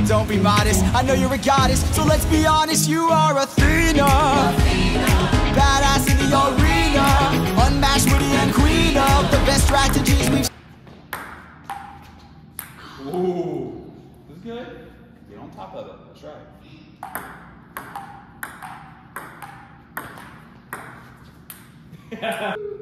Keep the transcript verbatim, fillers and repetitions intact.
don't be modest. I know you're a goddess, so let's be honest. You are Athena, badass in the arena, unmatched, witty and queen of the best strategies we've. Ooh, this is good. Get on top of it. That's right. Yeah.